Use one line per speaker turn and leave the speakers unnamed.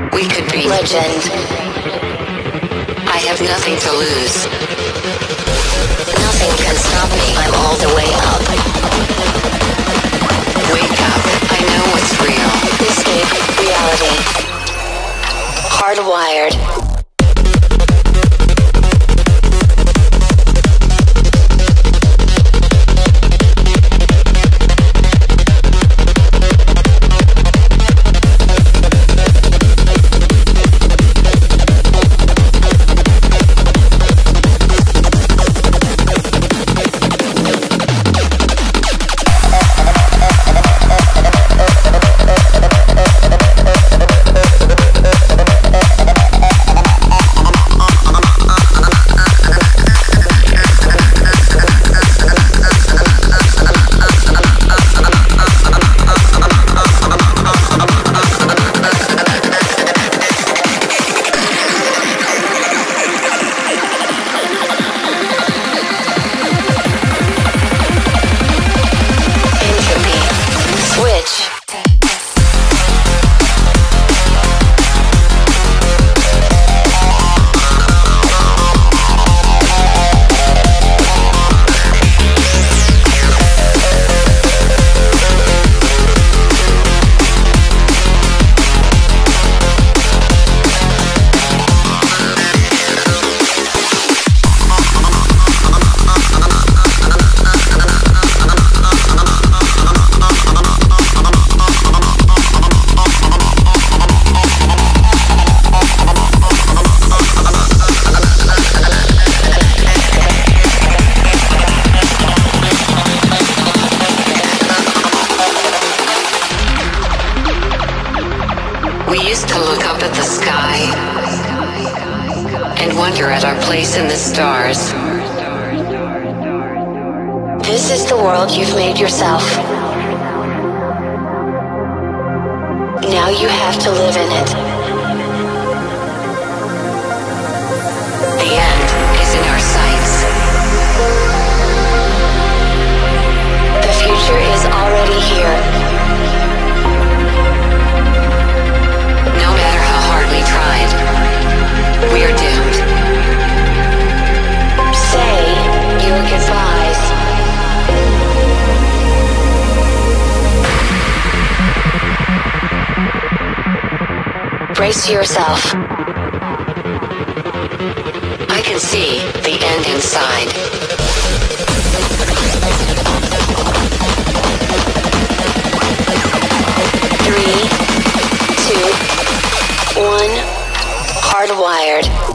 We could be
legend.
I have nothing to lose.
Nothing can stop me. I'm all the way up.
Wake up. I know what's real.
Escape reality. Hardwired.
We used to look up at the sky and wonder at our place in the stars.
This is the world you've made yourself. Now you have to live in it.
The end is in our sights.
The future is already here.
No matter how hard we tried, we are doomed.
Say your goodbyes. Brace yourself.
I can see the end inside.
3, 2, 1. Hardwired.